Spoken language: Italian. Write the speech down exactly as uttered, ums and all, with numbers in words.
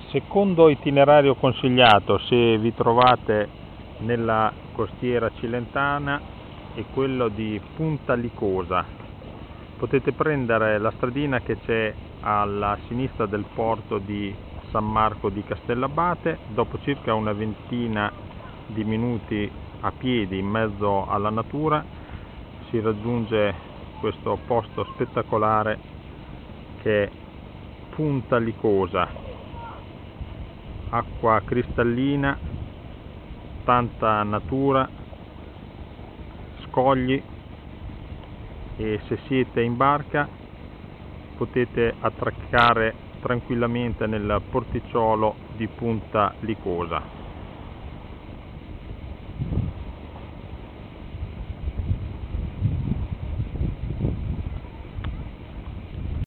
Secondo itinerario consigliato, se vi trovate nella costiera cilentana, è quello di Punta Licosa. Potete prendere la stradina che c'è alla sinistra del porto di San Marco di Castellabate. Dopo circa una ventina di minuti a piedi in mezzo alla natura si raggiunge questo posto spettacolare che è Punta Licosa. Acqua cristallina, tanta natura, scogli, e se siete in barca potete attraccare tranquillamente nel porticciolo di Punta Licosa.